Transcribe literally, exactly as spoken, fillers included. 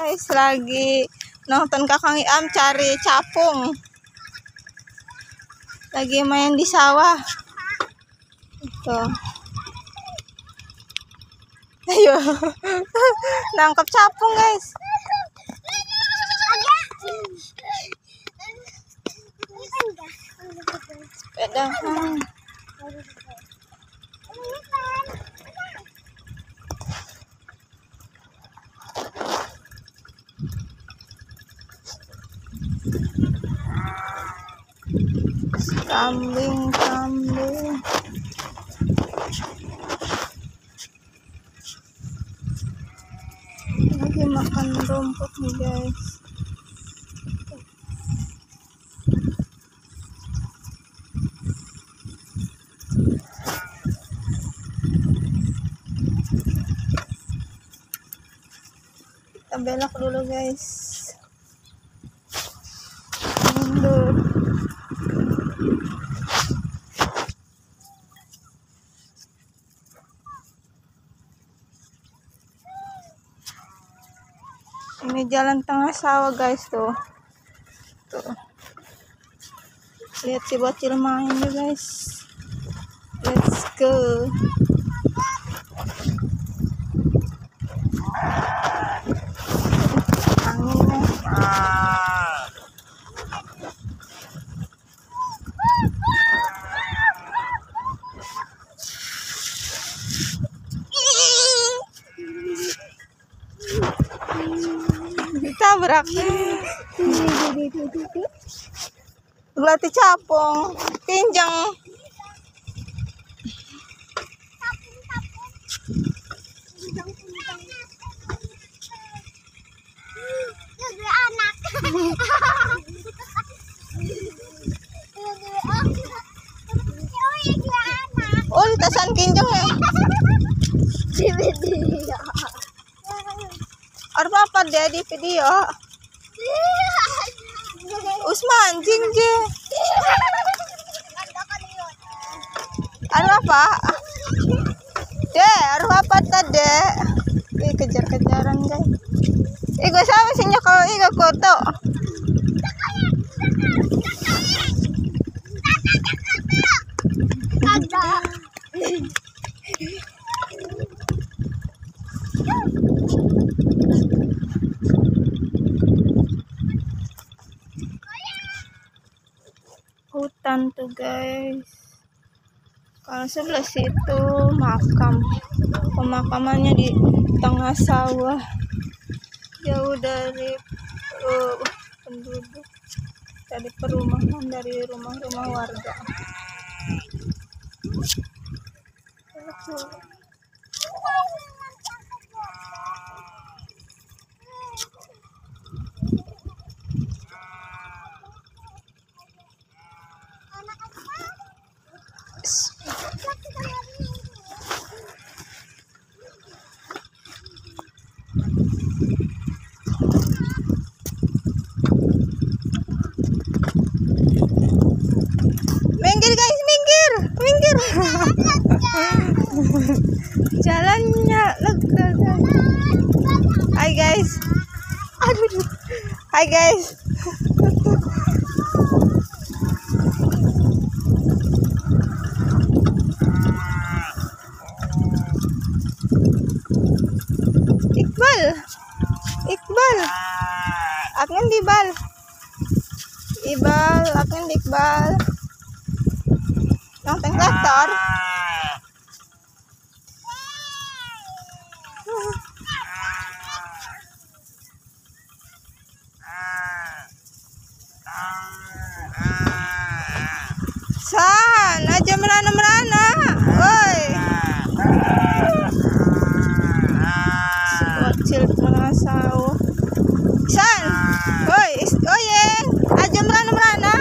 guys, lagi nonton Kakang Iam cari capung. Lagi main di sawah. Itu. Ayo. Nangkep capung, guys. Sepedahan. Kambing, kambing. Lagi makan rumput nih, guys. Kita belok dulu, guys. Mundur. Ini jalan tengah sawah, guys, tuh. Tuh. Lihat si bocil main deh, guys. Let's go. Anginnya. Ditabrak. Berarti capung, pinjang. Oh, tasan kinjang ya. Arep apa dia di video? Usman jinje. Arep apa? Deh, arep apa tadi? Ih, kejar-kejaran, guys. Ih, gue sama sih kalau ih gak foto. Hutan tuh, guys. Kalau sebelah situ makam, pemakamannya di tengah sawah, jauh dari uh, penduduk, dari perumahan, dari rumah-rumah warga. Minggir, guys, minggir, minggir. Jalannya lega, guys. Hai, guys. Aduh, hai, guys. Iqbal, Iqbal, akan dibal, Ibal, akan dibal. Yang traktor. San, aja merana-merana. Woi. Si bocil tengah sawah. San, woi, oh ye, aja merana-merana.